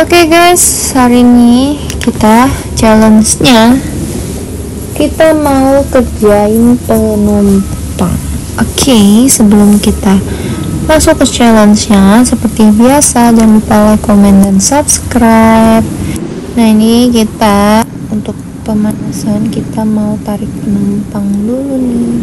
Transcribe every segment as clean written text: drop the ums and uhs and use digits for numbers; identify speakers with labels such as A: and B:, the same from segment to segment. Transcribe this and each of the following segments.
A: Oke guys, hari ini kita challenge-nya kita mau kerjain penumpang. Oke, sebelum kita masuk ke challenge-nya, seperti biasa jangan lupa like, comment, dan subscribe. Nah, ini kita untuk pemanasan kita mau tarik penumpang dulu nih.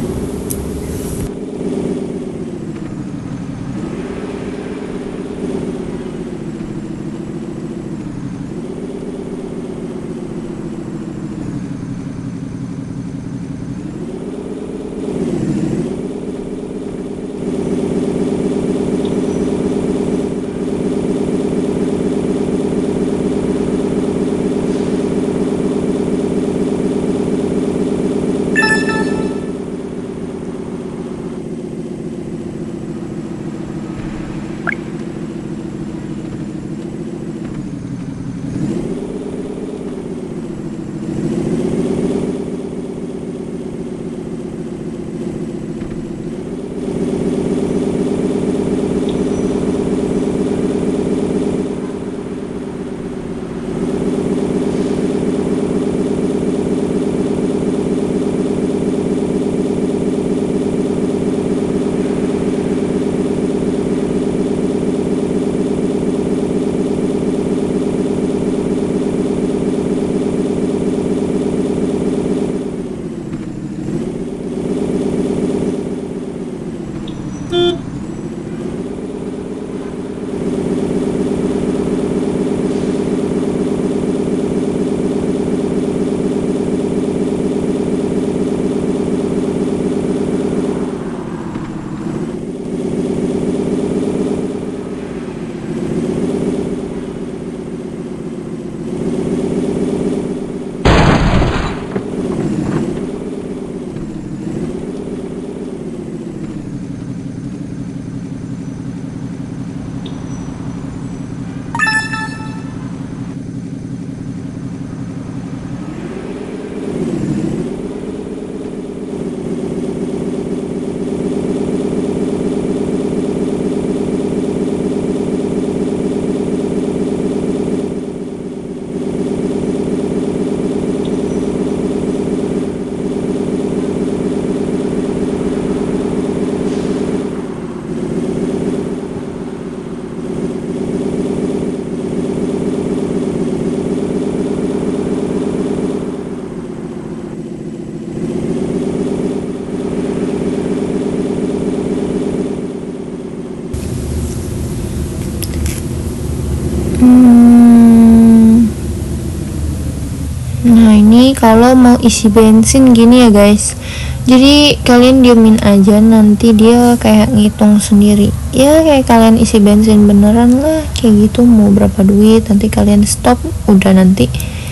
A: Nah, ini kalau mau isi bensin gini ya guys, jadi kalian diemin aja, nanti dia kayak ngitung sendiri ya, kayak kalian isi bensin beneran lah, kayak gitu. Mau berapa duit, nanti kalian stop, udah nanti.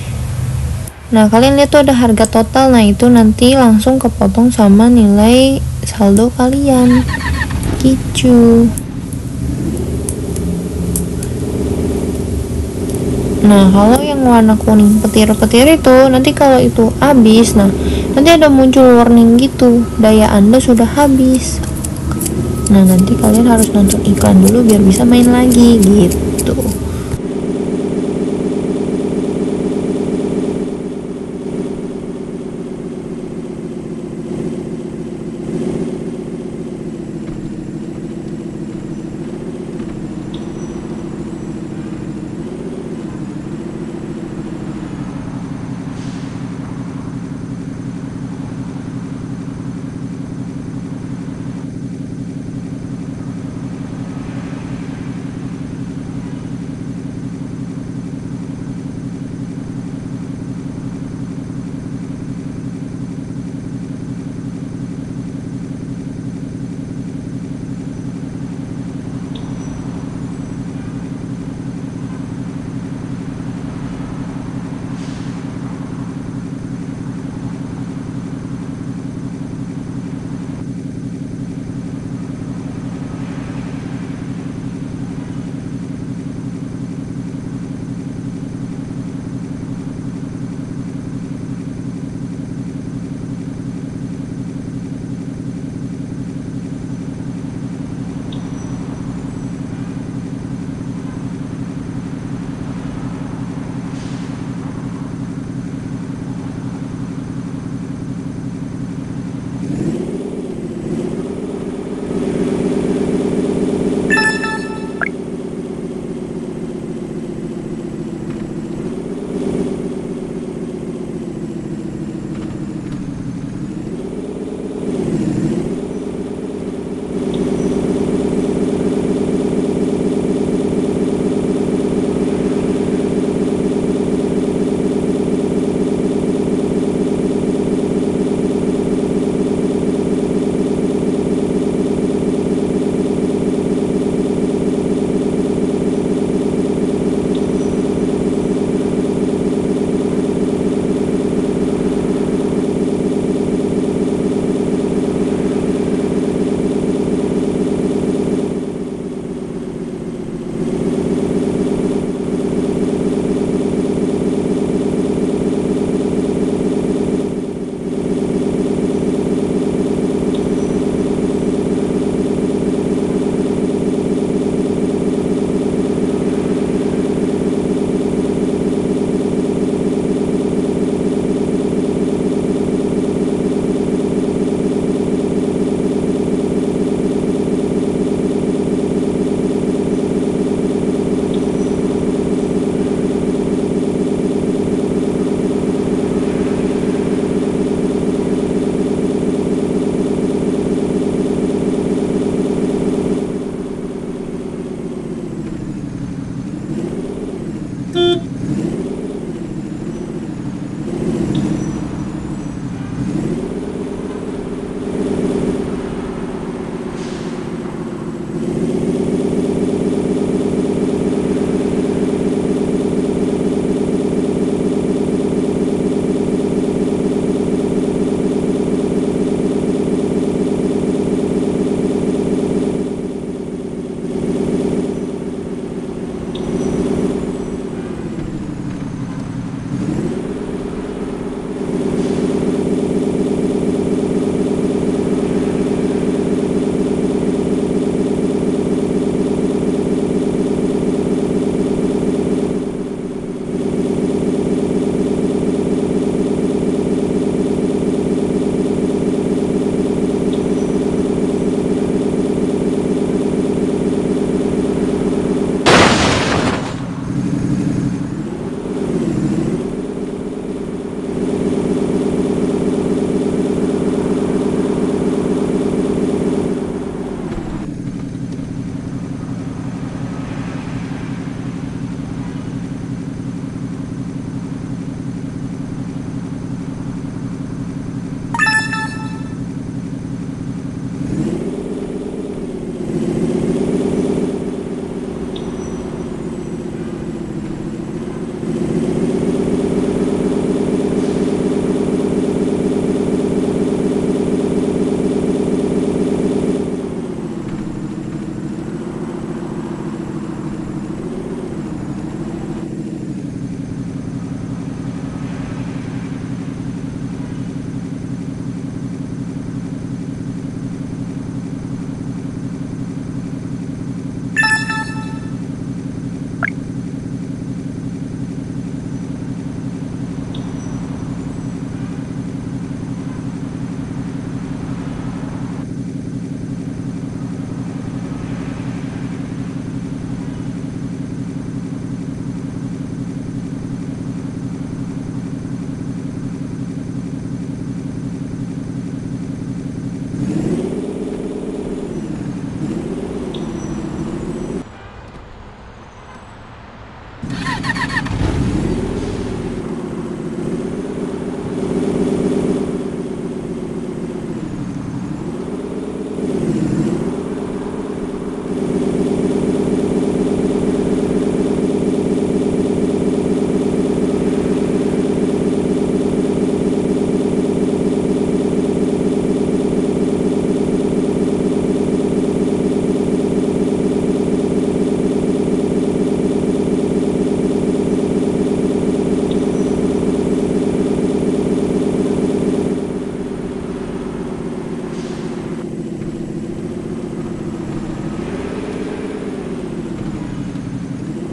A: Nah, kalian lihat tuh ada harga total, nah itu nanti langsung kepotong sama nilai saldo kalian gitu. Nah, kalau yang warna kuning petir-petir itu nanti kalau itu habis, nah nanti ada muncul warning gitu, daya Anda sudah habis. Nah, nanti kalian harus nonton iklan dulu biar bisa main lagi gitu.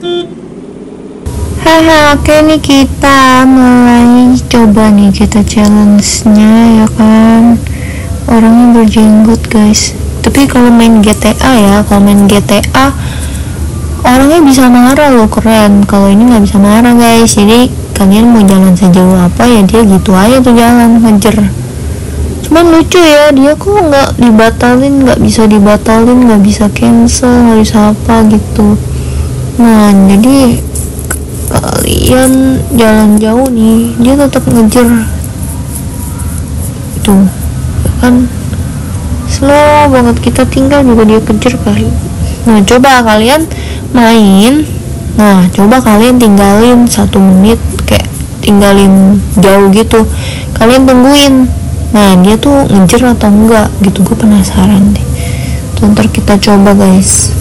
A: Haha, oke nih kita mulai coba nih kita challenge-nya ya kan. Orangnya berjenggot guys. Tapi kalau main GTA ya, kalau main GTA orangnya bisa marah loh, keren. Kalau ini nggak bisa marah guys. Jadi kalian mau jalan sejauh apa ya dia gitu aja tuh jalan ngejer. Cuman lucu ya, dia kok nggak dibatalin, nggak bisa dibatalin, nggak bisa cancel, nggak bisa apa gitu. Nah jadi kalian jalan jauh nih dia tetap ngejar tuh kan, slow banget, kita tinggal juga dia kejar kali. Nah coba kalian main, nah coba kalian tinggalin 1 menit, kayak tinggalin jauh gitu, kalian tungguin, nah dia tuh ngejar atau enggak gitu, gue penasaran deh tuh, ntar kita coba guys.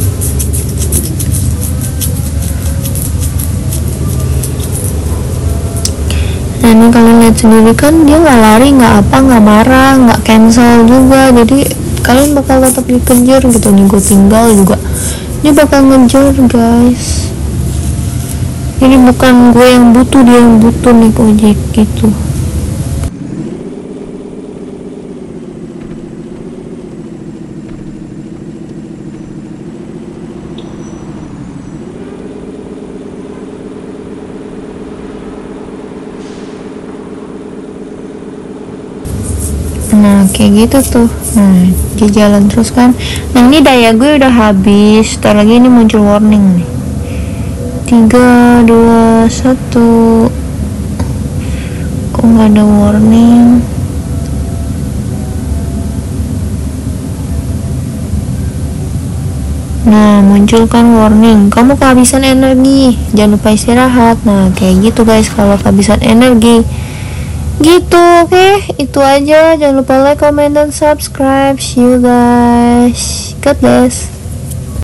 A: Nah ini kalian lihat sendiri kan, dia nggak lari, nggak apa, nggak marah, nggak cancel juga, jadi kalian bakal tetap dikejar gitu nih. Gue tinggal juga dia bakal ngejar guys. Jadi bukan gue yang butuh, dia yang butuh nih ojek gitu. Nah kayak gitu tuh, nah dia jalan terus kan. Nah ini daya gue udah habis, ntar lagi ini muncul warning nih, 3, 2, 1. Kok nggak ada warning? Nah muncul kan warning, kamu kehabisan energi, jangan lupa istirahat. Nah kayak gitu guys kalau kehabisan energi gitu. Oke, itu aja, jangan lupa like, comment, dan subscribe. See you guys, God bless.